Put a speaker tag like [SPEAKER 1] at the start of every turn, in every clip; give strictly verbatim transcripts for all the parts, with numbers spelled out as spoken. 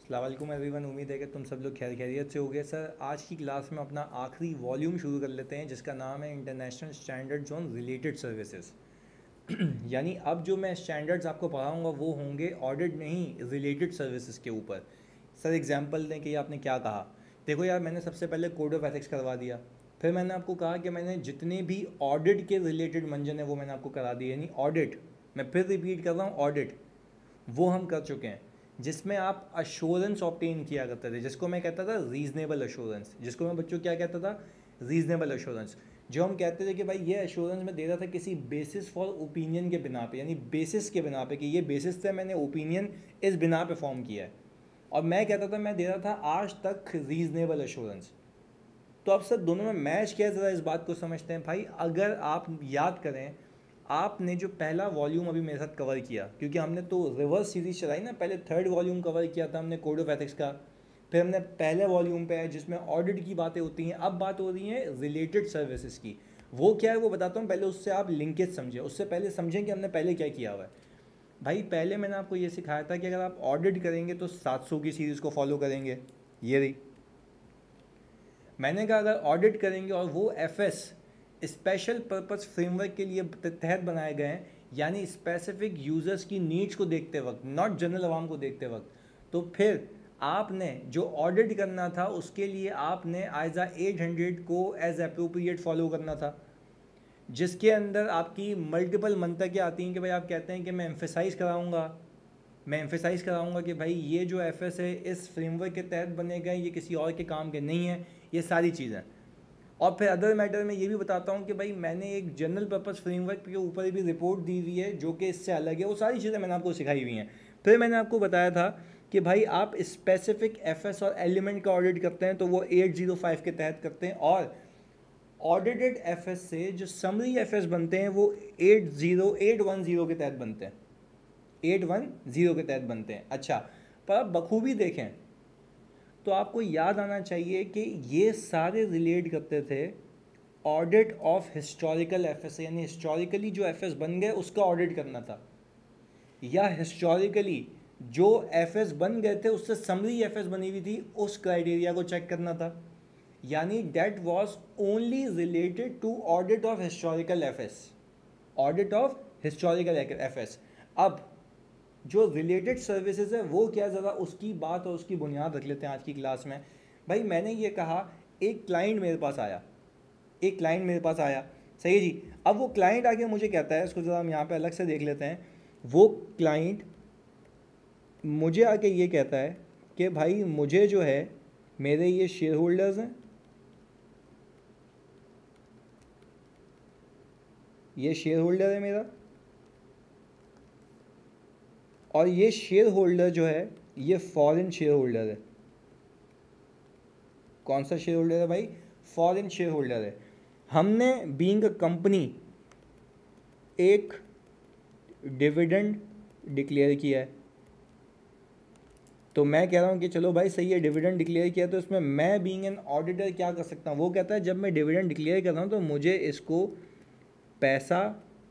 [SPEAKER 1] अस्सलाम वालेकुम एवरीवन। उम्मीद है कि तुम सब लोग खैर खैरियत से होगे। सर आज की क्लास में अपना आखिरी वॉल्यूम शुरू कर लेते हैं जिसका नाम है international standards on related services. यानी अब जो मैं स्टैंडर्ड्स आपको पढ़ाऊँगा वो होंगे ऑडिट नहीं, रिलेटेड सर्विसेज के ऊपर। सर एग्जांपल दें कि आपने क्या कहा। देखो यार, मैंने सबसे पहले कोड ऑफ एथिक्स करवा दिया, फिर मैंने आपको कहा कि मैंने जितने भी ऑडिट के रिलेटेड मंजन है वो मैंने आपको करा दिए। यानी ऑडिट, मैं फिर रिपीट कर रहा हूँ, ऑडिट वो हम कर चुके हैं जिसमें आप अश्योरेंस ऑब्टेन किया करते थे, जिसको मैं कहता था रीजनेबल अश्योरेंस, जिसको मैं बच्चों क्या कहता था, रीजनेबल अश्योरेंस। जो हम कहते थे कि भाई ये अश्योरेंस मैं दे रहा था किसी बेसिस फॉर ओपिनियन के बिना पे, यानी बेसिस के बिना पे कि ये बेसिस से मैंने ओपिनियन इस बिना पे फॉर्म किया है, और मैं कहता था मैं दे रहा था आज तक रीजनेबल अश्योरेंस। तो अब सर दोनों में मैच क्या है, ज़रा इस बात को समझते हैं भाई। अगर आप याद करें, आपने जो पहला वॉल्यूम अभी मेरे साथ कवर किया, क्योंकि हमने तो रिवर्स सीरीज चलाई ना, पहले थर्ड वॉल्यूम कवर किया था हमने कोड ऑफ एथिक्स का, फिर हमने पहले वॉल्यूम पे है जिसमें ऑडिट की बातें होती हैं, अब बात हो रही है रिलेटेड सर्विसेज की। वो क्या है वो बताता हूँ, पहले उससे आप लिंकेज समझें, उससे पहले समझें कि हमने पहले क्या किया हुआ है। भाई पहले मैंने आपको ये सिखाया था कि अगर आप ऑडिट करेंगे तो सात सौ की सीरीज़ को फॉलो करेंगे, ये रही। मैंने कहा अगर ऑडिट करेंगे और वो F S special purpose framework के लिए तहत बनाए गए हैं, यानी स्पेसिफिक यूज़र्स की नीड्स को देखते वक्त, नॉट जनरल आवाम को देखते वक्त, तो फिर आपने जो ऑडिट करना था उसके लिए आपने आइजा एट हंड्रेड को एज अप्रोप्रिएट फॉलो करना था, जिसके अंदर आपकी मल्टीपल मंतकें आती हैं कि भाई आप कहते हैं कि मैं एम्फेसाइज कराऊंगा मैं एम्फेसाइज कराऊंगा कि भाई ये जो एफ एस है इस फ्रेमवर्क के तहत बने गए, ये किसी और के काम के नहीं हैं, ये सारी चीज़ें। और फिर अदर मैटर में ये भी बताता हूँ कि भाई मैंने एक जनरल पर्पस फ्रेमवर्क के ऊपर भी रिपोर्ट दी हुई है जो कि इससे अलग है, वो सारी चीज़ें मैंने आपको सिखाई हुई हैं। फिर मैंने आपको बताया था कि भाई आप स्पेसिफिक एफ एस और एलिमेंट का ऑडिट करते हैं तो वो एट ज़ीरो फाइव के तहत करते हैं, और ऑडिटेड एफ एस से जो समरी एफ एस बनते हैं वो eight zero eight one zero के तहत बनते हैं, एट वन ज़ीरो के तहत बनते हैं। अच्छा, पर आप बखूबी देखें तो आपको याद आना चाहिए कि ये सारे रिलेट करते थे audit of historical F S, यानी हिस्टोरिकली जो एफ एस बन गए उसका ऑडिट करना था, या हिस्टोरिकली जो एफ एस बन गए थे उससे समरी एफ एस बनी हुई थी उस क्राइटेरिया को चेक करना था। यानी that was only related to audit of historical F S, audit of historical F S. अब जो रिलेटेड सर्विसेज है वो क्या, ज़रा उसकी बात और उसकी बुनियाद रख लेते हैं आज की क्लास में। भाई मैंने ये कहा एक क्लाइंट मेरे पास आया, एक क्लाइंट मेरे पास आया, सही है जी। अब वो क्लाइंट आके मुझे कहता है, इसको ज़रा हम यहाँ पे अलग से देख लेते हैं। वो क्लाइंट मुझे आके ये कहता है कि भाई मुझे जो है मेरे ये शेयर होल्डर्स हैं, ये शेयर होल्डर है मेरा, और ये शेयर होल्डर जो है ये फॉरेन शेयर होल्डर है। कौन सा शेयर होल्डर है भाई? फॉरेन शेयर होल्डर है। हमने बीइंग अ कंपनी एक डिविडेंड डिक्लेयर किया है, तो मैं कह रहा हूँ कि चलो भाई सही है, डिविडेंड डिक्लेयर किया, तो इसमें मैं बीइंग एन ऑडिटर क्या कर सकता हूँ? वो कहता है जब मैं डिविडेंड डिक्लेयर कर रहा हूँ तो मुझे इसको पैसा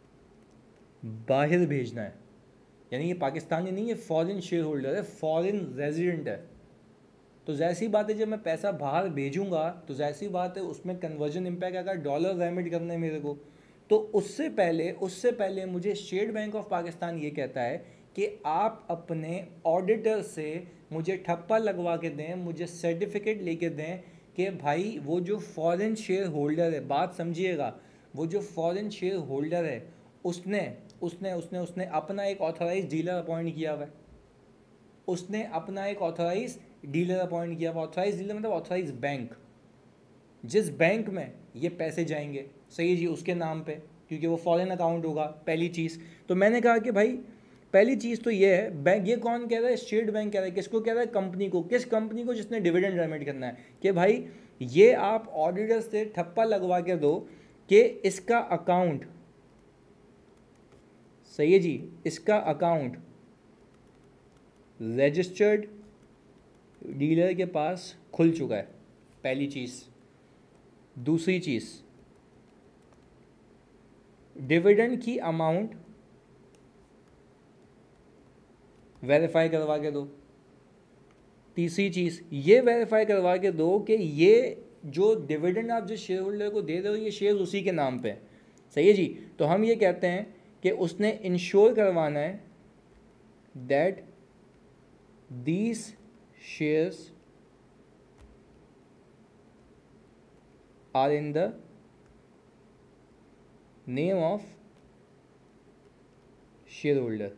[SPEAKER 1] बाहर भेजना है, यानी ये पाकिस्तानी नहीं है, फॉरेन शेयर होल्डर है, फॉरेन रेजिडेंट है। तो जैसी बात है जब मैं पैसा बाहर भेजूंगा तो जैसी बात है उसमें कन्वर्जन इम्पैक्ट अगर डॉलर रेमिट करना है मेरे को, तो उससे पहले उससे पहले मुझे स्टेट बैंक ऑफ पाकिस्तान ये कहता है कि आप अपने ऑडिटर से मुझे ठप्पा लगवा के दें, मुझे सर्टिफिकेट लेके दें कि भाई वो जो फॉरेन शेयर होल्डर है, बात समझिएगा, वो जो फॉरेन शेयर होल्डर है उसने उसने उसने उसने अपना एक ऑथराइज डीलर अपॉइंट किया हुआ है, उसने अपना एक ऑथराइज डीलर अपॉइंट किया हुआ। ऑथराइज डीलर मतलब ऑथराइज बैंक, जिस बैंक में ये पैसे जाएंगे, सही जी, उसके नाम पे, क्योंकि वो फॉरेन अकाउंट होगा, पहली चीज़। तो मैंने कहा कि भाई पहली चीज़ तो ये है, बैंक, ये कौन कह रहा है? स्टेट बैंक कह रहा है। किसको कह रहा है? कंपनी को। किस कंपनी को? जिसने डिविडेंड रेमिट करना है, कि भाई ये आप ऑडिटर से ठप्पा लगवा के दो कि इसका अकाउंट, सही है जी, इसका अकाउंट रजिस्टर्ड डीलर के पास खुल चुका है, पहली चीज़। दूसरी चीज़, डिविडेंड की अमाउंट वेरीफाई करवा के दो, तीसरी चीज़ ये वेरीफाई करवा के दो कि ये जो डिविडेंड आप जिस शेयर होल्डर को दे रहे हो ये शेयर उसी के नाम पे है। सही है जी। तो हम ये कहते हैं कि उसने इंश्योर करवाना है that these shares are in the name of share holder.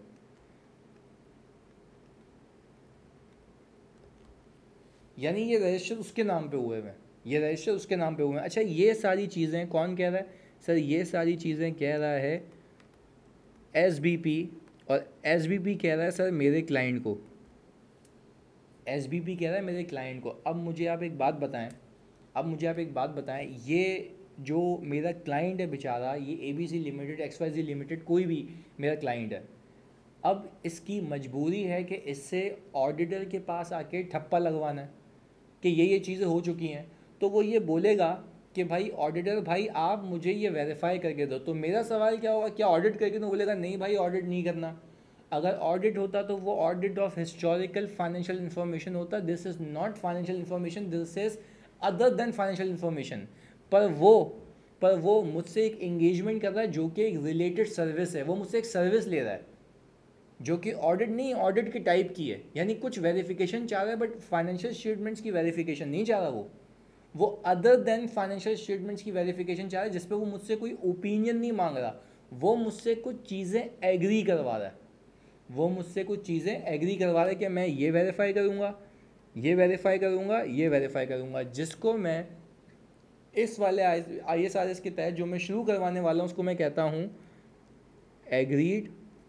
[SPEAKER 1] यानी ये रजिस्टर उसके नाम पे हुए हैं, ये रजिस्टर उसके नाम पे हुए हैं। अच्छा, ये सारी चीज़ें कौन कह रहा है सर? ये सारी चीज़ें कह रहा है एस बी पी, और एस बी पी कह रहा है सर मेरे क्लाइंट को, एस बी पी कह रहा है मेरे क्लाइंट को। अब मुझे आप एक बात बताएं, अब मुझे आप एक बात बताएं, ये जो मेरा क्लाइंट है बेचारा, ये A B C limited, X Y Z limited, कोई भी मेरा क्लाइंट है, अब इसकी मजबूरी है कि इससे ऑडिटर के पास आके ठप्पा लगवाना है कि ये ये चीज़ें हो चुकी हैं। तो वो ये बोलेगा कि भाई ऑडिटर भाई आप मुझे ये वेरीफाई करके दो। तो मेरा सवाल क्या होगा, क्या ऑडिट करके दो? बोलेगा नहीं भाई ऑडिट नहीं करना। अगर ऑडिट होता तो वो audit of historical financial information होता। This is not financial information, this is other than financial information. पर वो पर वो मुझसे एक इंगेजमेंट कर रहा है जो कि एक रिलेटेड सर्विस है, वो मुझसे एक सर्विस ले रहा है जो कि ऑडिट नहीं, ऑडिट के टाइप की है। यानी कुछ वेरिफिकेशन चाह रहा है बट फाइनेंशियल स्टेटमेंट्स की वेरिफिकेशन नहीं चाह रहा, वो वो अदर देन फाइनेंशियल स्टेटमेंट्स की वेरिफिकेशन चाह रहा है, जिस पे वो मुझसे कोई ओपिनियन नहीं मांग रहा, वो मुझसे कुछ चीज़ें एग्री करवा रहा है, वो मुझसे कुछ चीज़ें एग्री करवा रहा है कि मैं ये वेरीफाई करूँगा, ये वेरीफाई करूँगा, ये वेरीफाई करूँगा, जिसको मैं इस वाले आई एस आर एस के तहत जो मैं शुरू करवाने वाला हूँ उसको मैं कहता हूँ एग्रीड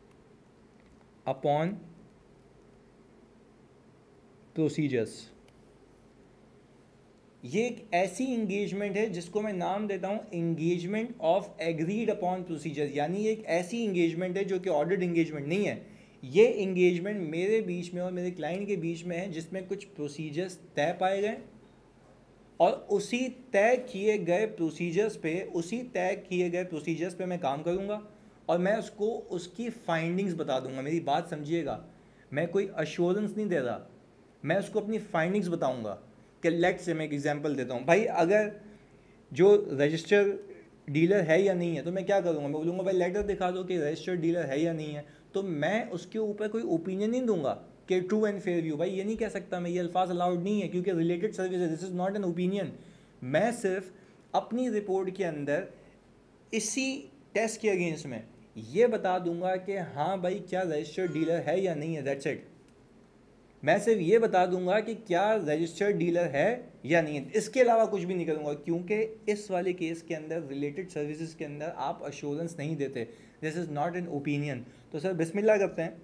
[SPEAKER 1] अपॉन प्रोसीजर्स। ये एक ऐसी इंगेजमेंट है जिसको मैं नाम देता हूँ engagement of agreed upon procedures. यानी एक ऐसी इंगेजमेंट है जो कि ऑडिट इंगेजमेंट नहीं है, ये इंगेजमेंट मेरे बीच में और मेरे क्लाइंट के बीच में है, जिसमें कुछ प्रोसीजर्स तय पाए गए और उसी तय किए गए प्रोसीजर्स पे उसी तय किए गए प्रोसीजर्स पे मैं काम करूँगा और मैं उसको उसकी फाइंडिंग्स बता दूंगा। मेरी बात समझिएगा, मैं कोई अश्योरेंस नहीं दे रहा, मैं उसको अपनी फाइंडिंग्स बताऊंगा। कि लेट से मैं एक एग्जांपल देता हूँ, भाई अगर जो रजिस्टर डीलर है या नहीं है तो मैं क्या करूँगा, मैं बोलूँगा भाई लेटर दिखा दो कि रजिस्टर्ड डीलर है या नहीं है। तो मैं उसके ऊपर कोई ओपिनियन नहीं दूंगा कि ट्रू एंड फेयर व्यू, भाई ये नहीं कह सकता मैं, ये अल्फाज अलाउड नहीं है क्योंकि रिलेटेड सर्विस है, this is not an opinion. मैं सिर्फ अपनी रिपोर्ट के अंदर इसी टेस्ट के अगेंस्ट में ये बता दूंगा कि हाँ भाई क्या रजिस्टर्ड डीलर है या नहीं है, दैट्स इट। मैं सिर्फ ये बता दूंगा कि क्या रजिस्टर्ड डीलर है या नहीं है, इसके अलावा कुछ भी नहीं करूंगा, क्योंकि इस वाले केस के अंदर रिलेटेड सर्विसेज के अंदर आप अश्योरेंस नहीं देते, this is not an opinion. तो सर बिस्मिल्लाह करते हैं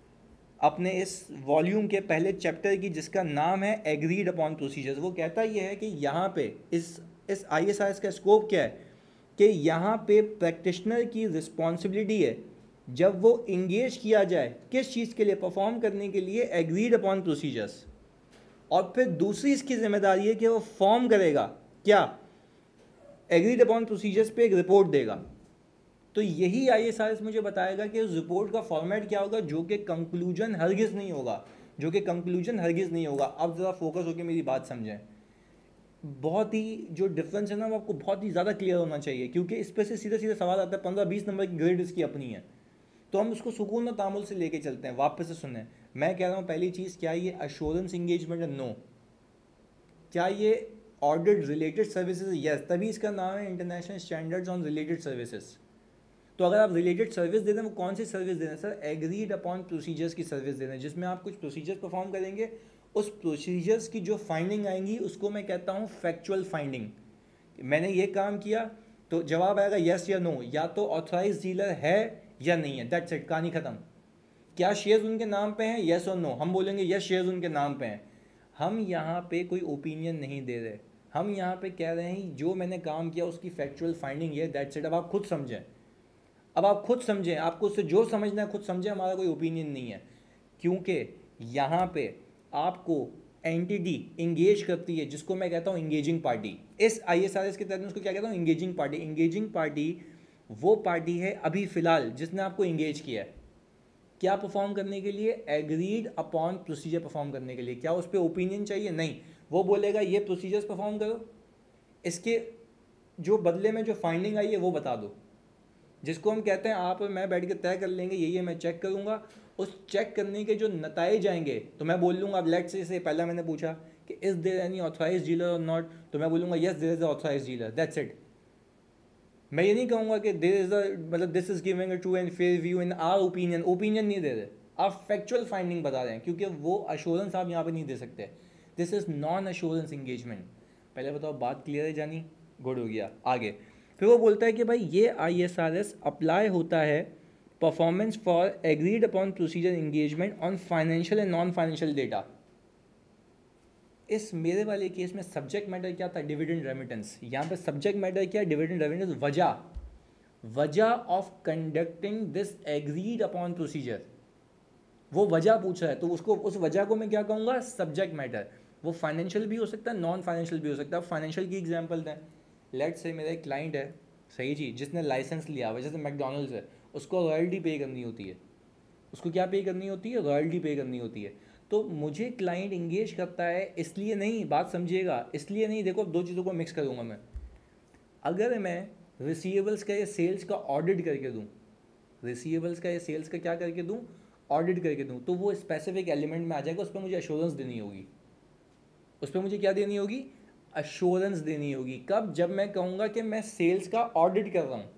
[SPEAKER 1] अपने इस वॉल्यूम के पहले चैप्टर की, जिसका नाम है एग्रीड अपॉन प्रोसीजर्स। वो कहता ये है कि यहाँ पे इस इस आई एस आर एस का स्कोप क्या है कि यहाँ पे प्रैक्टिशनर की रिस्पॉन्सिबिलिटी है जब वो इंगेज किया जाए किस चीज़ के लिए, परफॉर्म करने के लिए एग्रीड अपॉन प्रोसीजर्स, और फिर दूसरी इसकी जिम्मेदारी है कि वो फॉर्म करेगा क्या, एग्रीड अपॉन प्रोसीजर्स पे एक रिपोर्ट देगा। तो यही आई एस आर एस मुझे बताएगा कि उस रिपोर्ट का फॉर्मेट क्या होगा, जो कि कंक्लूजन हरगिज़ नहीं होगा, जो कि कंक्लूजन हरगिज़ नहीं होगा। अब ज़रा फोकस होकर मेरी बात समझें, बहुत ही जो डिफरेंस है ना वो आपको बहुत ही ज़्यादा क्लियर होना चाहिए, क्योंकि इस पर से सीधे सीधे सवाल आता है, पंद्रह बीस नंबर की ग्रेड इसकी अपनी है, तो हम उसको सुकून और तामुल से लेके चलते हैं। वापस से सुने, मैं कह रहा हूँ पहली चीज़, क्या ये अश्योरेंस इंगेजमेंट है? नो। क्या ये ऑडिट रिलेटेड सर्विसेज? यस, तभी इसका नाम है international standards on related services. तो अगर आप रिलेटेड सर्विस दे रहे हैं, वो कौन सी सर्विस दे रहे हैं सर? एग्रीड अपॉन प्रोसीजर्स की सर्विस दे रहे हैं, जिसमें आप कुछ प्रोसीजर्स परफॉर्म करेंगे, उस प्रोसीजर्स की जो फाइंडिंग आएंगी उसको मैं कहता हूँ फैक्चुअल फाइंडिंग। मैंने ये काम किया तो जवाब आएगा यस या नो, या तो ऑथराइज डीलर है या नहीं है, दैट्स इट, कहानी खत्म। क्या शेयर्स उनके नाम पे हैं? यस और नो, हम बोलेंगे यस शेयर्स उनके नाम पे हैं। हम यहाँ पे कोई ओपिनियन नहीं दे रहे, हम यहाँ पे कह रहे हैं जो मैंने काम किया उसकी फैक्चुअल फाइंडिंग ये, दैट्स इट। अब आप खुद समझें, अब आप खुद समझें, आपको उससे जो समझना है खुद समझें, हमारा कोई ओपिनियन नहीं है, क्योंकि यहाँ पे आपको एंटिटी इंगेज करती है, जिसको मैं कहता हूँ इंगेजिंग पार्टी। इस आई एस आर एस के तहत उसको क्या कहता हूँ? Engaging party. इंगेजिंग पार्टी वो पार्टी है अभी फ़िलहाल जिसने आपको इंगेज किया है, क्या परफॉर्म करने के लिए? एग्रीड अपॉन प्रोसीजर परफॉर्म करने के लिए। क्या उस पर ओपिनियन चाहिए? नहीं, वो बोलेगा ये प्रोसीजर्स परफॉर्म करो, इसके जो बदले में जो फाइंडिंग आई है वो बता दो, जिसको हम कहते हैं आप और मैं बैठ के तय कर लेंगे ये ये मैं चेक करूँगा। उस चेक करने के जो नताइज आएंगे तो मैं बोल लूँगा, अब लेट्स से पहला मैंने पूछा कि is there any authorise dealer और नॉट, तो मैं बोलूँगा yes there is authorise dealer, that's it. मैं ये नहीं कहूँगा कि देयर इज़ अ मतलब this is giving a true and fair view in our opinion. Opinion नहीं दे रहे, आप फैक्चुअल फाइंडिंग बता रहे हैं, क्योंकि वो अश्योरेंस आप यहाँ पे नहीं दे सकते। This is non assurance engagement. पहले बताओ बात क्लियर है जानी? गुड हो गया। आगे फिर वो बोलता है कि भाई ये I S R S apply होता है performance for agreed upon procedure engagement on financial and non financial data. इस मेरे वाले केस में सब्जेक्ट मैटर क्या था? Dividend remittance. यहाँ पे सब्जेक्ट मैटर क्या? Dividend remittance. वजह वजह of conducting this agreed upon procedure, वो वजह पूछ रहा है, तो उसको उस वजह को मैं क्या कहूँगा? Subject matter. वो फाइनेंशियल भी हो सकता है, नॉन फाइनेंशियल भी हो सकता है। फाइनेंशियल की एग्जांपल दें, लेट से मेरा एक क्लाइंट है, सही जी, जिसने लाइसेंस लिया हुआ, जैसे मैकडोनल्ड्स है, उसको रॉयल्टी पे करनी होती है। उसको क्या पे करनी होती है? रॉयल्टी पे करनी होती है। तो मुझे क्लाइंट इंगेज करता है इसलिए नहीं, बात समझिएगा, इसलिए नहीं, देखो दो चीज़ों को मिक्स करूँगा मैं। अगर मैं रिसीवेबल्स का या सेल्स का ऑडिट करके दूँ, रिसीवेबल्स का या सेल्स का क्या करके दूँ? ऑडिट करके दूँ, तो वो स्पेसिफिक एलिमेंट में आ जाएगा, उस पर मुझे एश्योरेंस देनी होगी। उस पर मुझे क्या देनी होगी? एश्योरेंस देनी होगी। कब? जब मैं कहूँगा कि मैं सेल्स का ऑडिट कर रहा हूँ।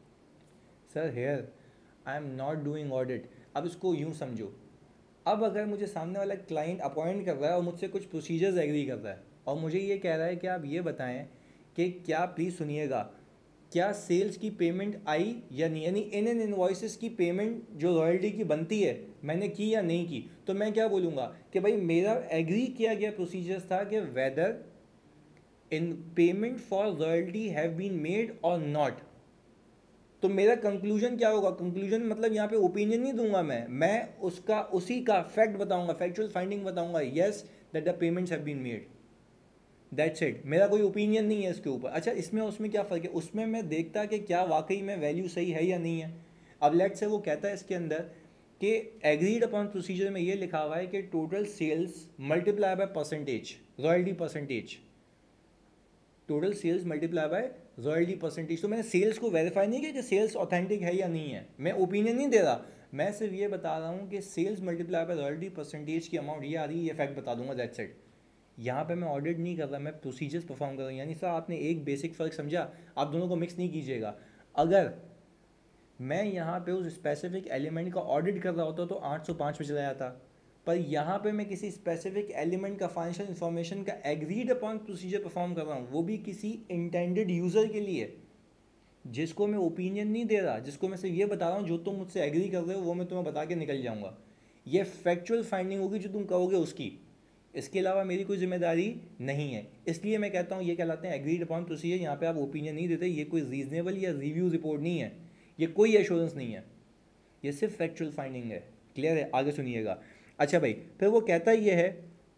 [SPEAKER 1] Sir here I am not doing audit. अब इसको यूँ समझो, अब अगर मुझे सामने वाला क्लाइंट अपॉइंट कर रहा है और मुझसे कुछ प्रोसीजर्स एग्री कर रहा है और मुझे ये कह रहा है कि आप ये बताएं कि क्या, प्लीज़ सुनिएगा, क्या सेल्स की पेमेंट आई या नहीं, यानी इन इन इनवॉइसेस की पेमेंट जो रॉयल्टी की बनती है मैंने की या नहीं की। तो मैं क्या बोलूँगा कि भाई मेरा एग्री किया गया प्रोसीजर्स था कि whether in payment for royalty have been made और नॉट। तो मेरा कंक्लूजन क्या होगा? कंक्लूजन मतलब यहाँ पे ओपिनियन नहीं दूंगा मैं मैं उसका उसी का फैक्ट बताऊंगा, फैक्चुअल फाइंडिंग बताऊंगा, yes that the payments have been made, that's it. मेरा कोई ओपिनियन नहीं है इसके ऊपर। अच्छा, इसमें उसमें क्या फ़र्क है? उसमें मैं देखता कि क्या वाकई में वैल्यू सही है या नहीं है। अब लेट से वो कहता है इसके अंदर कि एग्रीड अपॉन प्रोसीजर में ये लिखा हुआ है कि total sales multiply by percentage, royalty percentage, total sales multiply by royalty percentage. तो मैंने सेल्स को वेरीफाई नहीं किया कि सेल्स ऑथेंटिक है या नहीं है, मैं ओपिनियन नहीं दे रहा, मैं सिर्फ ये बता रहा हूँ कि sales multiply by royalty percentage की अमाउंट ये आ रही है, ये फैक्ट बता दूंगा, दैट्स इट। यहाँ पे मैं ऑडिट नहीं कर रहा, मैं प्रोसीजर्स परफॉर्म कर रहा हूँ। यानी सर आपने एक बेसिक फ़र्क समझा, आप दोनों को मिक्स नहीं कीजिएगा। अगर मैं यहाँ पे उस स्पेसिफिक एलिमेंट का ऑडिट कर रहा होता तो आठ सौ पाँच पे चला जाता, पर यहाँ पे मैं किसी स्पेसिफिक एलिमेंट का फाइनेंशियल इन्फॉर्मेशन का एग्रीड अपॉन प्रोसीजर परफॉर्म कर रहा हूँ, वो भी किसी इंटेंडेड यूज़र के लिए, जिसको मैं ओपिनियन नहीं दे रहा, जिसको मैं सिर्फ ये बता रहा हूँ जो तुम मुझसे एग्री कर रहे हो वो मैं तुम्हें बता के निकल जाऊँगा। ये फैक्चुअल फाइंडिंग होगी जो तुम कहोगे उसकी, इसके अलावा मेरी कोई जिम्मेदारी नहीं है। इसलिए मैं कहता हूँ ये कहलाते हैं एग्रीड अपॉन प्रोसीजर। यहाँ पे आप ओपिनियन नहीं देते, ये कोई रीजनेबल या रिव्यू रिपोर्ट नहीं है, ये कोई एश्योरेंस नहीं है, ये सिर्फ फैक्चुअल फाइंडिंग है। क्लियर है? आगे सुनिएगा। अच्छा भाई, फिर वो कहता ये है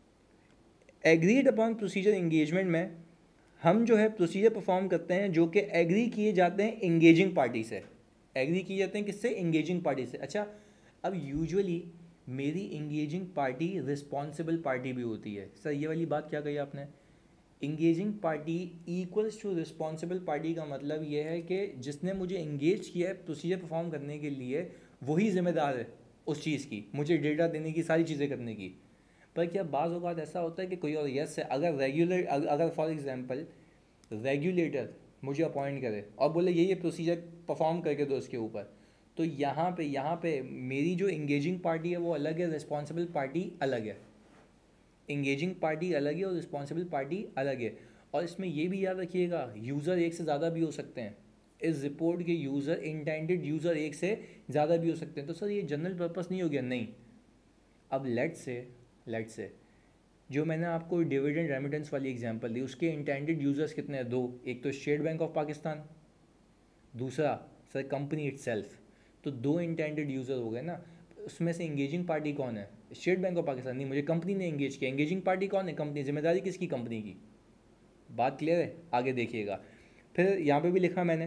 [SPEAKER 1] एग्रीड अपॉन प्रोसीजर इंगेजमेंट में हम जो है प्रोसीजर परफॉर्म करते हैं जो कि एग्री किए जाते हैं इंगेजिंग पार्टी से। एग्री किए जाते हैं किससे? इंगेजिंग पार्टी से। अच्छा, अब यूजुअली मेरी इंगेजिंग पार्टी रिस्पॉन्सिबल पार्टी भी होती है। सर ये वाली बात क्या कही आपने? Engaging party equals to responsible party का मतलब ये है कि जिसने मुझे इंगेज किया है प्रोसीजर परफॉर्म करने के लिए वही जिम्मेदार है उस चीज़ की, मुझे डेटा देने की, सारी चीज़ें करने की। पर क्या बाज़ औक़ात ऐसा होता है कि कोई और यस है, अगर रेगुलर अगर फॉर एग्जांपल रेगुलेटर मुझे अपॉइंट करे और बोले ये ये प्रोसीजर परफॉर्म करके दो इसके ऊपर, तो यहाँ पे यहाँ पे मेरी जो इंगेजिंग पार्टी है वो अलग है, रिस्पॉन्सिबल पार्टी अलग है। इंगेजिंग पार्टी अलग है और रिस्पॉन्सिबल पार्टी अलग है। और इसमें ये भी याद रखिएगा यूज़र एक से ज़्यादा भी हो सकते हैं। इस रिपोर्ट के यूज़र, इंटेंडेड यूज़र एक से ज़्यादा भी हो सकते हैं। तो सर ये जनरल पर्पस नहीं हो गया? नहीं। अब लेट से लेट से जो मैंने आपको डिविडेंड रेमिटेंस वाली एग्जांपल दी, उसके इंटेंडेड यूज़र्स कितने हैं? दो। एक तो स्टेट बैंक ऑफ पाकिस्तान, दूसरा सर कंपनी इटसेल्फ। तो दो इंटेंडेड यूज़र हो गए ना। उसमें से इंगेजिंग पार्टी कौन है? स्टेट बैंक ऑफ पाकिस्तान नहीं, मुझे कंपनी ने इंगेज किया। इंगेजिंग पार्टी कौन है? कंपनी। जिम्मेदारी किसकी? कंपनी की। बात क्लियर है? आगे देखिएगा। फिर यहाँ पे भी लिखा मैंने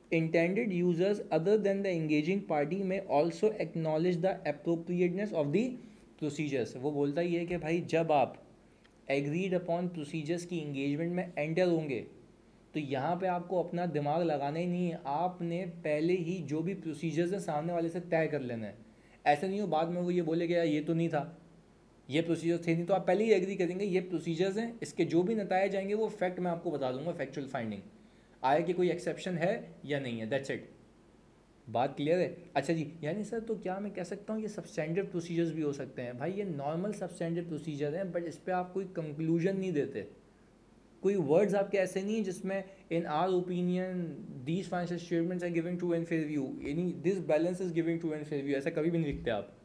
[SPEAKER 1] intended users other than the engaging party में also acknowledge the appropriateness of the procedures. वो बोलता ही है कि भाई जब आप एग्रीड अपॉन प्रोसीजर्स की इंगेजमेंट में एंटर होंगे तो यहाँ पे आपको अपना दिमाग लगाना ही नहीं है, आपने पहले ही जो भी प्रोसीजर्स हैं सामने वाले से तय कर लेना है। ऐसा नहीं हो बाद में वो ये बोले कि यार ये तो नहीं था, ये प्रोसीजर थे नहीं, तो आप पहले ही एग्री करेंगे ये प्रोसीजर्स हैं, इसके जो भी नताए जाएंगे वो फैक्ट मैं आपको बता दूंगा, फैक्चुअल फाइंडिंग आया कि कोई एक्सेप्शन है या नहीं है, दैट्स इट। बात क्लियर है? अच्छा जी, यानी सर तो क्या मैं कह सकता हूँ ये सबस्टैंडर्ड प्रोसीजर्स भी हो सकते हैं? भाई ये नॉर्मल सबस्टैंडर्ड प्रोसीजर हैं, बट इस पर आप कोई कंक्लूजन नहीं देते, कोई वर्ड्स आपके ऐसे नहीं है जिसमें in our opinion these financial statements are giving true and fair view, यानी this balance is giving true and fair view, ऐसा कभी भी नहीं लिखते आप।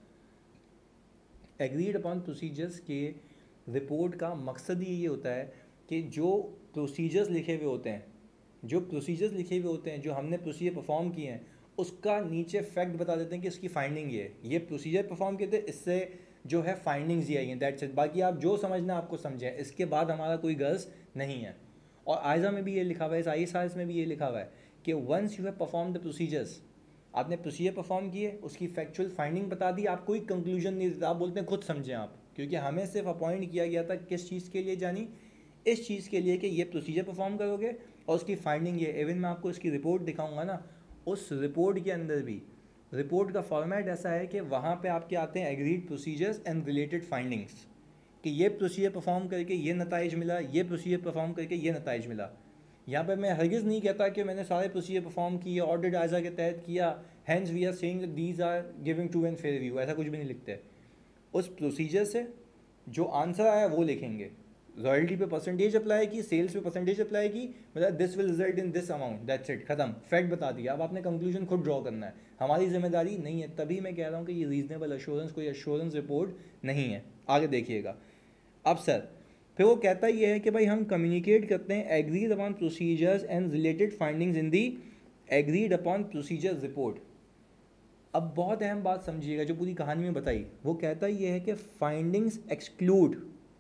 [SPEAKER 1] एग्रीड अपॉन प्रोसीजर्स के रिपोर्ट का मकसद ही ये होता है कि जो प्रोसीजर्स लिखे हुए होते हैं, जो प्रोसीजर्स लिखे हुए होते हैं, जो हमने प्रोसीजर परफॉर्म किए हैं, उसका नीचे फैक्ट बता देते हैं कि इसकी फाइंडिंग ये ये प्रोसीजर परफॉर्म किए थे, इससे जो है फाइंडिंग्स ये आई हैं, दैट्स इट। बाकी आप जो समझना आपको समझें, इसके बाद हमारा कोई गर्ज नहीं है। और आयजा में भी ये लिखा हुआ है, इस आई एस आर एस में भी ये लिखा हुआ है कि once you have perform the procedures, आपने प्रोसीजर परफॉर्म किए, उसकी फैक्चुअल फाइंडिंग बता दी, आप कोई कंक्लूजन नहीं देते, आप बोलते हैं खुद समझें आप, क्योंकि हमें सिर्फ अपॉइंट किया गया था किस चीज़ के लिए जानी, इस चीज़ के लिए कि ये प्रोसीजर परफॉर्म करोगे और उसकी फाइंडिंग ये। इवन मैं आपको इसकी रिपोर्ट दिखाऊंगा ना, उस रिपोर्ट के अंदर भी रिपोर्ट का फॉर्मेट ऐसा है कि वहाँ पे आपके आते हैं agreed procedures and related findings, कि ये प्रोसीजर परफॉर्म करके ये नताइज मिला, ये प्रोसीजर परफॉर्म करके ये नताइज मिला। यहाँ पे मैं हरगिज़ नहीं कहता कि मैंने सारे प्रोसीजर परफॉर्म किए, ऑडिट आइजा के तहत किया, hence we are saying that these are giving true and fair view, ऐसा कुछ भी नहीं लिखते। उस प्रोसीजर से जो आंसर आया वो लिखेंगे, रॉयल्टी पे परसेंटेज अप्लाई की, सेल्स पे परसेंटेज अप्लाई की, मतलब this will result in this amount, that's it, खत्म, फैक्ट बता दिया। अब आपने कंक्लूजन खुद ड्रॉ करना है, हमारी जिम्मेदारी नहीं है। तभी मैं कह रहा हूँ कि ये रीजनेबल अश्योरेंस कोई अश्योरेंस रिपोर्ट नहीं है। आगे देखिएगा। अब सर फिर वो कहता ये है कि भाई हम कम्युनिकेट करते हैं agreed upon procedures and related findings in the agreed upon procedure report. अब बहुत अहम बात समझिएगा जो पूरी कहानी में बताई, वो कहता ये है कि findings exclude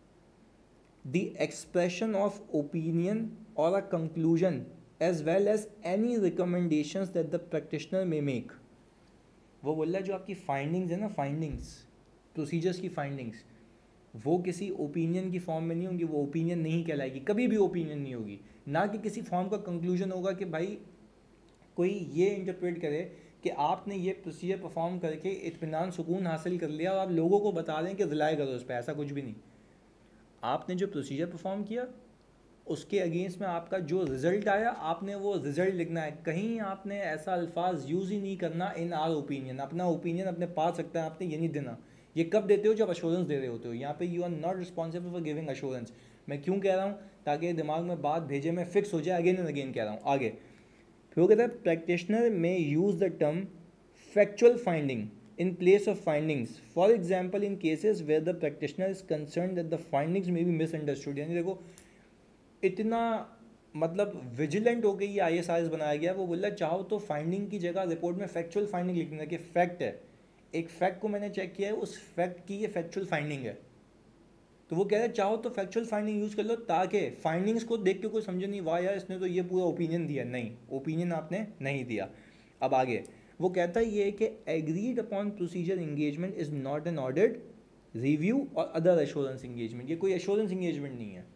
[SPEAKER 1] the expression of opinion or a conclusion as well as any recommendations that the practitioner may make। वो बोल रहा है जो आपकी फाइंडिंग्स है ना, फाइंडिंग्स प्रोसीजर्स की फाइंडिंग्स, वो किसी ओपिनियन की फॉर्म में नहीं होंगी, वो ओपिनियन नहीं कहलाएगी, कभी भी ओपिनियन नहीं होगी, ना कि किसी फॉर्म का कंक्लूजन होगा कि भाई कोई ये इंटरप्रेट करे कि आपने ये प्रोसीजर परफॉर्म करके इत्मीनान सुकून हासिल कर लिया और आप लोगों को बता दें कि रिलाई करो उस पर, ऐसा कुछ भी नहीं। आपने जो प्रोसीजर परफॉर्म किया उसके अगेंस्ट में आपका जो रिज़ल्ट आया, आपने वो रिज़ल्ट लिखना है। कहीं आपने ऐसा अल्फाज यूज़ ही नहीं करना इन आर ओपिनियन, अपना ओपिनियन अपने पास रखता है, आपने ये नहीं देना। ये कब देते हो? जब अश्योरेंस दे रहे होते हो। यहाँ पे you are not responsible for giving assurance. मैं क्यों कह रहा हूँ? ताकि दिमाग में बात भेजे में फिक्स हो जाए, अगेन एंड अगेन कह रहा हूँ। आगे फिर वो कहता है प्रैक्टिशनर में use the term factual finding in place of findings, for example in cases where the practitioner is concerned that the findings may be misunderstood। यानी देखो इतना मतलब विजिलेंट हो गई ये आई एस आर एस बनाया गया, वो बोल रहा है चाहो तो फाइंडिंग की जगह रिपोर्ट में फैक्चुअल फाइंडिंग लिख देना कि फैक्ट है, एक फैक्ट को मैंने चेक किया है, उस फैक्ट की ये फैक्चुअल फाइंडिंग है। तो वो कह रहे हैं चाहो तो फैक्चुअल फाइंडिंग यूज़ कर लो, ताकि फाइंडिंग्स को देख के कोई समझे नहीं वाह यार इसने तो ये पूरा ओपिनियन दिया। नहीं, ओपिनियन आपने नहीं दिया। अब आगे वो कहता है ये कि agreed upon procedure engagement is not an audit, review और अदर एश्योरेंस इंगेजमेंट। ये कोई एश्योरेंस इंगेजमेंट नहीं है।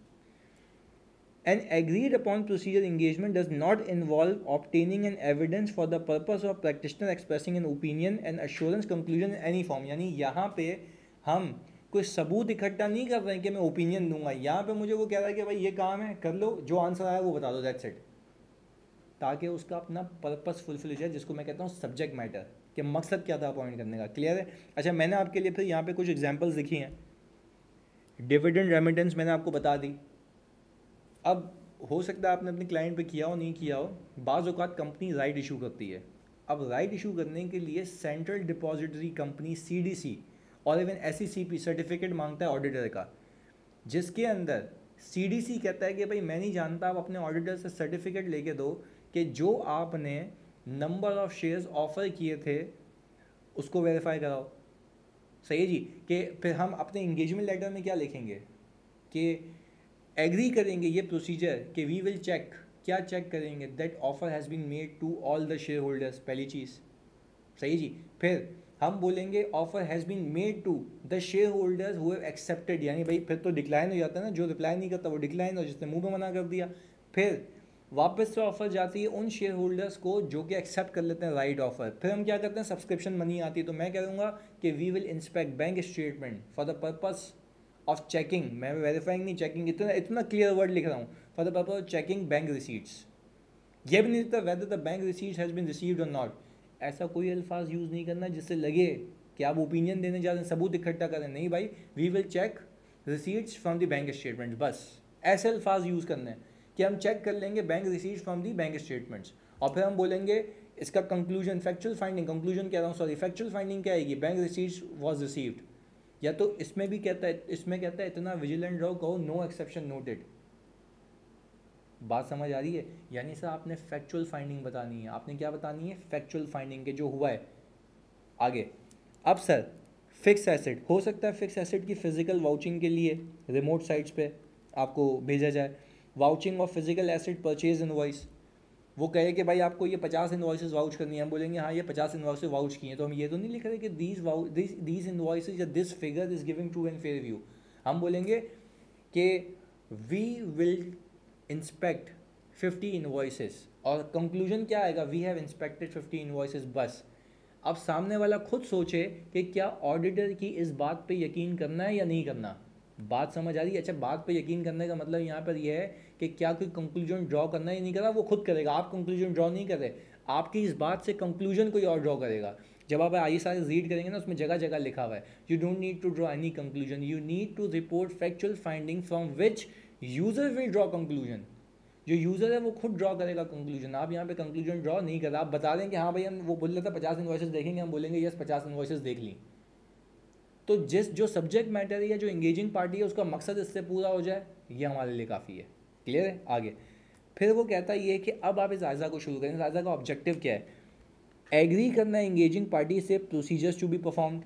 [SPEAKER 1] An agreed upon procedure engagement does not involve obtaining an evidence for the purpose of practitioner expressing an opinion and assurance conclusion in any form. यानी यहाँ पे हम कोई सबूत इकट्ठा नहीं कर रहे हैं कि मैं ओपिनियन दूंगा। यहाँ पे मुझे वो कह रहा है कि भाई ये काम है, कर लो, जो आंसर आया वो बता दो, दैट्स इट, ताकि उसका अपना पर्पस फुलफिल हो जाए, जिसको मैं कहता हूँ सब्जेक्ट मैटर, कि मकसद क्या था अपॉइंट करने का। क्लियर है? अच्छा, मैंने आपके लिए फिर यहाँ पे कुछ एग्जांपल्स लिखी हैं। डिविडेंड रेमिटेंस मैंने आपको बता दी। अब हो सकता है आपने अपने क्लाइंट पे किया हो, नहीं किया हो, बाज़ औक़ात कंपनी राइट इशू करती है। अब राइट इशू करने के लिए central depository company C D C और even S E C P certificate मांगता है ऑडिटर का, जिसके अंदर सी डी सी कहता है कि भाई मैं नहीं जानता, आप अपने ऑडिटर से सर्टिफिकेट लेके दो कि जो आपने नंबर ऑफ शेयर्स ऑफर किए थे उसको वेरीफाई कराओ। सही है जी। कि फिर हम अपने इंगेजमेंट लेटर में क्या लिखेंगे कि एग्री करेंगे ये प्रोसीजर कि वी विल चेक क्या चेक करेंगे? That offer has been made to all the shareholders, पहली चीज़, सही जी। फिर हम बोलेंगे offer has been made to the shareholders who have accepted, यानी भाई फिर तो डिक्लाइन हो जाता है ना, जो रिप्लाई नहीं करता वो डिक्लाइन, और जिसने मुंह में मना कर दिया। फिर वापस से ऑफर जाती है उन शेयर होल्डर्स को जो कि एक्सेप्ट कर लेते हैं राइट ऑफर। फिर हम क्या करते हैं, सब्सक्रिप्शन मनी आती है, तो मैं कह कि we will inspect bank statement for the purpose of checking, मैं वेरीफाइंग नहीं, चेकिंग, इतना इतना क्लियर वर्ड लिख रहा हूँ, for the purpose of checking bank receipts. ये भी नहीं लिखता whether the bank receipts has been received और नॉट। ऐसा कोई अल्फाज यूज़ नहीं करना जिससे लगे कि आप ओपिनियन देने जा रहे हैं, सबूत इकट्ठा करें, नहीं भाई, we will check receipts from the bank statement, बस ऐसे अल्फाज यूज़ करने हैं कि हम चेक कर लेंगे bank receipts from the bank statements. और फिर हम बोलेंगे इसका कंक्लूजन, फैक्चुअल फाइंडिंग, कंक्लूजन कह रहा हूँ सॉरी, फैक्चुअल फाइंडिंग क्या आएगी, बैंक रिसीट्स वाज रिसीव्ड। या तो इसमें भी कहता है, इसमें कहता है इतना विजिलेंट रहो, कहो नो एक्सेप्शन नोटेड। बात समझ आ रही है? यानी सर आपने फैक्चुअल फाइंडिंग बतानी है, आपने क्या बतानी है, फैक्चुअल फाइंडिंग के जो हुआ है। आगे अब सर फिक्स एसेट, हो सकता है फिक्स एसेट की फिजिकल वाउचिंग के लिए रिमोट साइट्स पे आपको भेजा जाए। Vouching of physical asset purchase invoice, वो कहे कि भाई आपको ये पचास इनवॉइसेस वाउच करनी है, हम बोलेंगे हाँ ये पचास इनवॉइसेस वाउच की हैं, तो हम ये तो नहीं लिख रहे कि दीज वाउ दीज इनवॉइसेस या this figure is giving true and fair view. हम बोलेंगे कि we will inspect fifty invoices, और कंक्लूजन क्या आएगा, we have inspected fifty invoices, बस। अब सामने वाला खुद सोचे कि क्या ऑडिटर की इस बात पे यकीन करना है या नहीं करना। बात समझ आ रही है? अच्छा, बात पे यकीन करने का मतलब यहाँ पर यह है कि क्या कोई कंक्लूजन ड्रॉ करना है या नहीं करना, वो खुद करेगा, आप कंक्लूजन ड्रॉ नहीं कर रहे, आपकी इस बात से कंक्लूजन कोई और ड्रॉ करेगा। जब आप आई सारे रीड करेंगे ना, उसमें जगह जगह लिखा हुआ है, you don't need to draw any conclusion, you need to report factual finding from which user will draw conclusion. जो यूज़र है वो खुद ड्रॉ करेगा कंक्लूजन, आप यहाँ पे कंक्लूजन ड्रॉ नहीं कर रहे, आप बता दें कि हाँ भाई हम, वो बोल रहा था पचास इनवॉइसेस देखेंगे, हम बोलेंगे यस पचास इनवॉइसेस देख ली। तो जिस जो सब्जेक्ट मैटर है या जो इंगेजिंग पार्टी है उसका मकसद इससे पूरा हो जाए, ये हमारे लिए काफ़ी है। क्लियर है? आगे फिर वो कहता है ये कि अब आप इस जायज़ा को शुरू करें। इस जायज़ा का ऑब्जेक्टिव क्या है, एग्री करना है इंगेजिंग पार्टी से प्रोसीजर्स टू बी परफॉर्म्ड,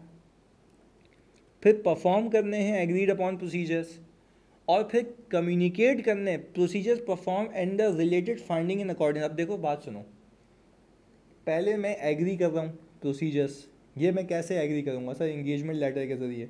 [SPEAKER 1] फिर परफॉर्म करने हैं एग्रीड अपॉन प्रोसीजर्स, और फिर कम्युनिकेट करने procedures perform and the related finding in according. अब देखो बात सुनो, पहले मैं एग्री कर रहा हूँ प्रोसीजर्स, ये मैं कैसे एग्री करूँगा सर, इंगेजमेंट लेटर के ज़रिए,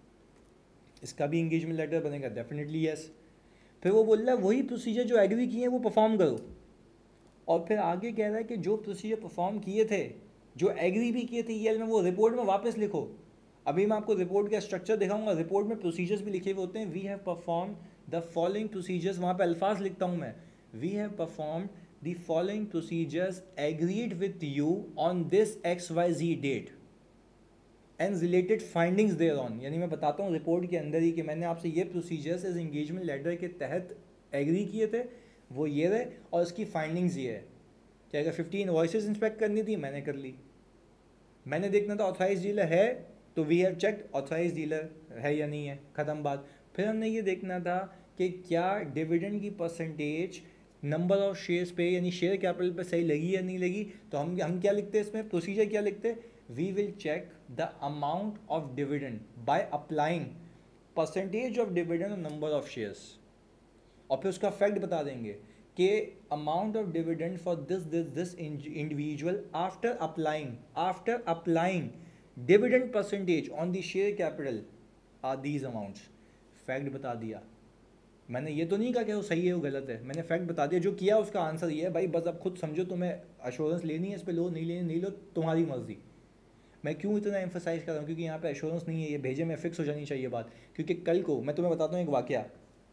[SPEAKER 1] इसका भी इंगेजमेंट लेटर बनेगा, डेफिनेटली यस। फिर वो बोल रहा है वही प्रोसीजर जो एग्री किए हैं वो परफॉर्म करो, और फिर आगे कह रहा है कि जो प्रोसीजर परफॉर्म किए थे, जो एग्री भी किए थे ई एल में, वो रिपोर्ट में वापस लिखो। अभी मैं आपको रिपोर्ट का स्ट्रक्चर दिखाऊंगा, रिपोर्ट में प्रोसीजर्स भी लिखे हुए होते हैं, we have perform the following procedures, वहाँ पे अल्फाज लिखता हूँ मैं, we have perform the following procedures agreed with you on this X Y Z date and related findings thereon. यानी मैं बताता हूँ रिपोर्ट के अंदर ही कि मैंने आपसे ये प्रोसीजर्स इस इंगेजमेंट लेटर के तहत एग्री किए थे, वो ये रहे, और इसकी फाइंडिंग्स ये है कि अगर फिफ्टी इनवॉइसेस इंस्पेक्ट करनी थी मैंने कर ली, मैंने देखना था ऑथराइज डीलर है तो we have checked authorize dealer है या नहीं है, ख़त्म बात। फिर हमने ये देखना था कि क्या डिविडेंड की परसेंटेज नंबर ऑफ शेयर्स पे यानी शेयर कैपिटल पे सही लगी या नहीं लगी, तो हम हम क्या लिखते हैं इसमें, प्रोसीजर क्या लिखते हैं, we will check the amount of dividend by applying percentage of dividend और नंबर ऑफ शेयर्स, और फिर उसका फैक्ट बता देंगे कि amount of dividend for this this this individual after applying after applying dividend percentage on the share capital are these amounts. Fact बता दिया मैंने, ये तो नहीं कहा कि वो सही है वो गलत है, मैंने फैक्ट बता दिया, जो किया उसका आंसर ये है भाई, बस अब खुद समझो, तुम्हें अश्योरेंस लेनी है इस पर लो, नहीं लेनी नहीं लो, तुम्हारी मर्जी। मैं क्यों इतना एम्फोसाइज कर रहा हूँ, क्योंकि यहाँ पे एश्योरेंस नहीं है, ये भेजे में फिक्स हो जानी चाहिए बात। क्योंकि कल को मैं तुम्हें बताता हूँ एक वाकया,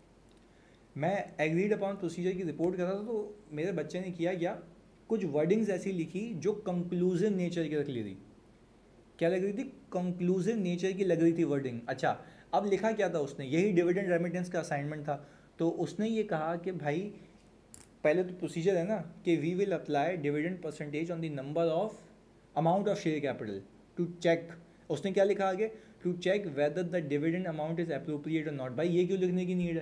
[SPEAKER 1] मैं एग्रीड अपॉन प्रोसीजर की रिपोर्ट कर रहा था, तो मेरे बच्चे ने किया क्या, कुछ वर्डिंग्स ऐसी लिखी जो कंक्लूसिव नेचर की रख ली थी। क्या लग रही थी, कंक्लूसिव नेचर की लग रही थी वर्डिंग। अच्छा, अब लिखा क्या था उसने, यही डिविडेंड रेमिटेंस का असाइनमेंट था, तो उसने ये कहा कि भाई पहले तो प्रोसीजर है ना कि we will apply dividend percentage on the number of amount of share capital to check, उसने क्या लिखा आगे, to check whether the dividend amount is appropriate और नॉट। भाई ये क्यों लिखने की नीड है,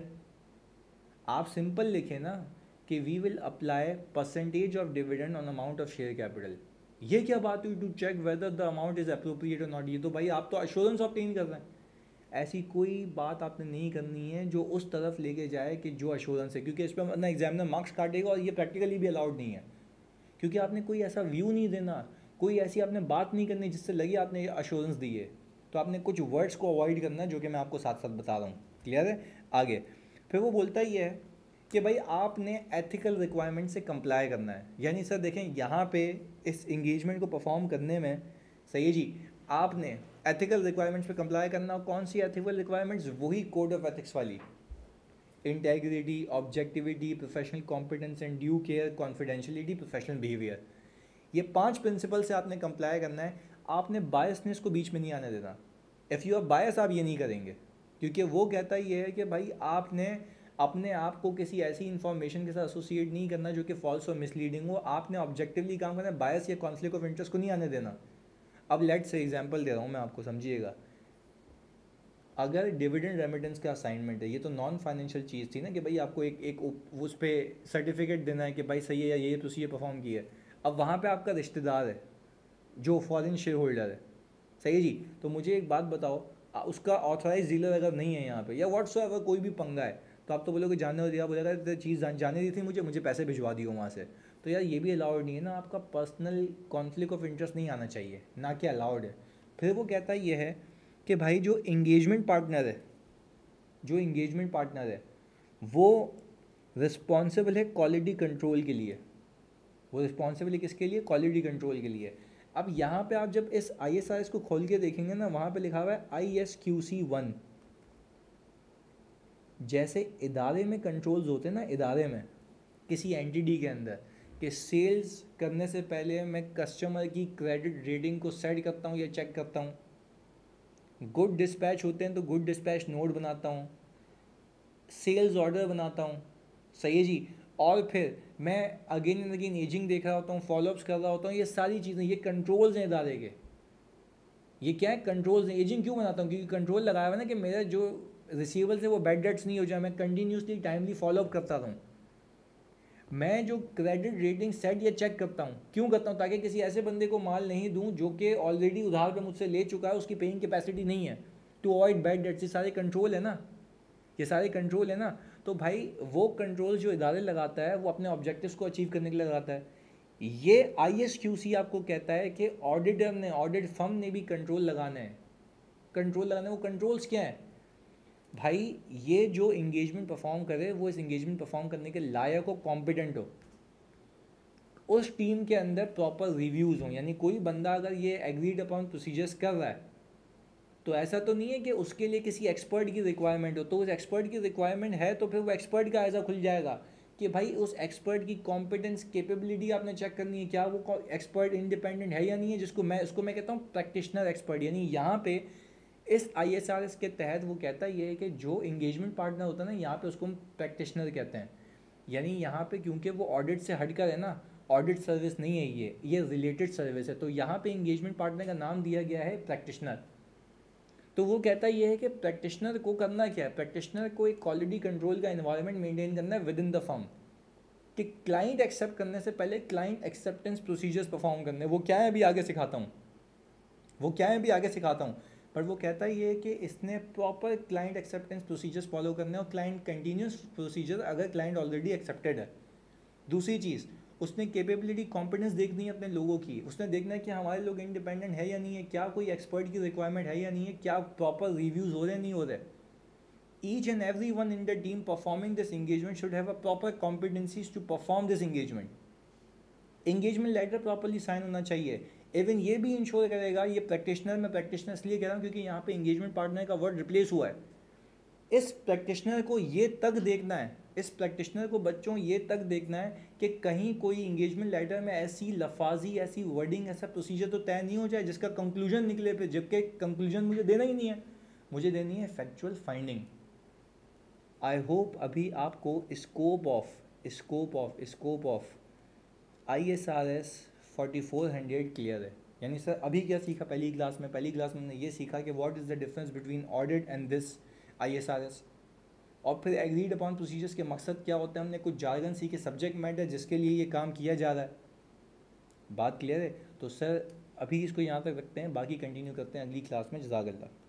[SPEAKER 1] आप सिंपल लिखे ना कि we will apply percentage of dividend on amount of share capital. ये क्या बात हुई, to check whether the amount is appropriate और नॉट, ये तो भाई आप तो अश्योरेंस ऑब्टेन कर रहे हैं। ऐसी कोई बात आपने नहीं करनी है जो उस तरफ लेके जाए कि जो अश्योरेंस है, क्योंकि इस पर अपना एग्जामिनर मार्क्स काटेगा और ये प्रैक्टिकली भी अलाउड नहीं है, क्योंकि आपने कोई ऐसा व्यू नहीं देना, कोई ऐसी आपने बात नहीं करनी जिससे लगे आपने अश्योरेंस दी है। तो आपने कुछ वर्ड्स को अवॉइड करना है जो कि मैं आपको साथ साथ बता रहा हूँ। क्लियर है? आगे फिर वो बोलता ही है कि भाई आपने एथिकल रिक्वायरमेंट से कंप्लाई करना है। यानी सर देखें यहाँ पे इस इंगेजमेंट को परफॉर्म करने में, सही है जी, आपने एथिकल रिक्वायरमेंट्स पे कंप्लाई करना। कौन सी एथिकल रिक्वायरमेंट्स? वही कोड ऑफ एथिक्स वाली, integrity, objectivity, professional competence and due care, confidentiality, professional behaviour. ये पांच प्रिंसिपल से आपने कंप्लाई करना है। आपने बायसनेस को बीच में नहीं आने देना। इफ़ यू आर बायस आप ये नहीं करेंगे, क्योंकि वो कहता ही है कि भाई आपने अपने आप को किसी ऐसी इन्फॉर्मेशन के साथ एसोसिएट नहीं करना जो कि फॉल्स और मिसलीडिंग हो। आपने ऑब्जेक्टिवली काम करना है, बायस या कॉन्फ्लिक्ट ऑफ इंटरेस्ट को नहीं आने देना। अब लेट्स से एग्जांपल दे रहा हूँ मैं आपको, समझिएगा। अगर डिविडेंड रेमिटेंस का असाइनमेंट है, ये तो नॉन फाइनेंशियल चीज़ थी ना कि भाई आपको एक एक उस पर सर्टिफिकेट देना है कि भाई सही है या ये तो ये परफॉर्म किया है। अब वहाँ पे आपका रिश्तेदार है जो फॉरेन शेयर होल्डर है, सही है जी। तो मुझे एक बात बताओ, उसका ऑथराइज डीलर अगर नहीं है यहाँ पे या व्हाट्स एवर कोई भी पंगा है, तो आप तो बोलोगे जानने हो दिया, बोलेगा तो चीज़ जाने दी थी मुझे मुझे पैसे भिजवा दियो वहाँ से। तो यार ये भी अलाउड नहीं है ना, आपका पर्सनल कॉन्फ्लिक्ट ऑफ इंटरेस्ट नहीं आना चाहिए, ना कि अलाउड है। फिर वो कहता ये है कि भाई जो इंगेजमेंट पार्टनर है, जो इंगेजमेंट पार्टनर है वो रिस्पॉन्सिबल है क्वालिटी कंट्रोल के लिए। वो रिस्पॉन्सिबल है किसके लिए? क्वालिटी कंट्रोल के लिए। अब यहाँ पे आप जब इस आई एस आर एस को खोल के देखेंगे ना, वहाँ पे लिखा हुआ है I S Q C one. जैसे इदारे में कंट्रोल्स होते हैं ना, इदारे में किसी एंटिटी के अंदर, कि सेल्स करने से पहले मैं कस्टमर की क्रेडिट रेटिंग को सेट करता हूँ या चेक करता हूँ। गुड डिस्पैच होते हैं तो गुड डिस्पैच नोट बनाता हूँ, सेल्स ऑर्डर बनाता हूँ, सही है जी। और फिर मैं अगेन एंड अगेन एजिंग देख रहा होता हूँ, फॉलोअप्स कर रहा होता हूँ। ये सारी चीज़ें, ये कंट्रोल्स हैं इदारे के। ये क्या है? कंट्रोल्स हैं। एजिंग क्यों बनाता हूँ? क्योंकि कंट्रोल लगाया हुआ है ना कि मेरा जो रिसीवेबल्स है वो बैड डेट्स नहीं हो जाए, मैं कंटिन्यूसली टाइमली फॉलोअप करता रहूँ। मैं जो क्रेडिट रेटिंग सेट या चेक करता हूँ, क्यों करता हूँ? ताकि किसी ऐसे बंदे को माल नहीं दूँ जो कि ऑलरेडी उधार पे मुझसे ले चुका है, उसकी पेइंग कैपेसिटी नहीं है, टू अवॉइड बैड डेट्स। ये सारे कंट्रोल है ना, ये सारे कंट्रोल है ना। तो भाई वो कंट्रोल जो इदारे लगाता है वो अपने ऑब्जेक्टिव्स को अचीव करने के लिए लगाता है। ये आई एस क्यू सी आपको कहता है कि ऑडिटर ने, ऑडिट फर्म ने भी कंट्रोल लगाना है। कंट्रोल लगाना है, वो कंट्रोल्स क्या है भाई? ये जो इंगेजमेंट परफॉर्म करे वो इस इंगेजमेंट परफॉर्म करने के लायक हो, कॉम्पिटेंट हो, उस टीम के अंदर प्रॉपर रिव्यूज़ हों। यानी कोई बंदा अगर ये एग्रीड अपॉन प्रोसीजर्स कर रहा है तो ऐसा तो नहीं है कि उसके लिए किसी एक्सपर्ट की रिक्वायरमेंट हो, तो उस एक्सपर्ट की रिक्वायरमेंट है तो फिर वो एक्सपर्ट का ऐसा खुल जाएगा कि भाई उस एक्सपर्ट की कॉम्पिटेंस, कैपेबिलिटी आपने चेक करनी है, क्या वो एक्सपर्ट इंडिपेंडेंट है या नहीं है, जिसको मैं उसको मैं कहता हूँ प्रैक्टिशनर एक्सपर्ट। यानी यहाँ पे इस आई एस आर एस के तहत वो कहता ये है कि जो इंगेजमेंट पार्टनर होता है ना, यहाँ पे उसको हम प्रैक्टिशनर कहते हैं। यानी यहाँ पे क्योंकि वो ऑडिट से हटकर है ना, ऑडिट सर्विस नहीं है ये ये रिलेटेड सर्विस है, तो यहाँ पे इंगेजमेंट पार्टनर का नाम दिया गया है प्रैक्टिशनर। तो वो कहता ये है कि प्रैक्टिशनर को करना क्या है? प्रैक्टिशनर को एक क्वालिटी कंट्रोल का एनवायरनमेंट मेंटेन करना है विद इन द फर्म, कि क्लाइंट एक्सेप्ट करने से पहले क्लाइंट एक्सेप्टेंस प्रोसीजर्स परफॉर्म करने। वो क्या है अभी आगे सिखाता हूँ, वो क्या है अभी आगे सिखाता हूँ। पर वो कहता ये है कि इसने proper client acceptance procedures follow करने और क्लाइंट कंटिन्यूस प्रोसीजर अगर क्लाइंट ऑलरेडी एक्सेप्टेड है। दूसरी चीज़, उसने कैपेबिलिटी, कॉम्पिटेंस देखनी है अपने लोगों की। उसने देखना है कि हमारे लोग इंडिपेंडेंट है या नहीं है, क्या कोई एक्सपर्ट की रिक्वायरमेंट है या नहीं है, क्या प्रॉपर रिव्यूज़ हो रहे नहीं हो रहे। Each and every one in the team performing this engagement should have a proper competencies to perform this engagement. Engagement letter properly sign होना चाहिए। इवन ये भी इंश्योर करेगा, ये प्रैक्टिशनर, मैं प्रैक्टिशनर इसलिए कह रहा हूँ क्योंकि यहाँ पे इंगेजमेंट पार्टनर का वर्ड रिप्लेस हुआ है। इस प्रैक्टिशनर को ये तक देखना है, इस प्रैक्टिशनर को बच्चों ये तक देखना है कि कहीं कोई इंगेजमेंट लेटर में ऐसी लफाजी, ऐसी वर्डिंग, ऐसा प्रोसीजर तो तय नहीं हो जाए जिसका कंक्लूजन निकले पे, जबकि कंक्लूजन मुझे देना ही नहीं है, मुझे देनी है फैक्चुअल फाइंडिंग। आई होप अभी आपको scope of scope of scope of I S R S forty four hundred clear है। यानी सर अभी क्या सीखा पहली क्लास में? पहली क्लास में हमने ये सीखा कि what is the difference between audit and this I S R S, और फिर एग्रीड अपॉन प्रोसीजर्स के मकसद क्या होते हैं। हमने कुछ जार्गन सीखे, सब्जेक्ट मैटर जिसके लिए ये काम किया जा रहा है। बात क्लियर है? तो सर अभी इसको यहाँ तक रखते हैं, बाकी कंटिन्यू करते हैं अगली क्लास में। जज़ाकल्लाह।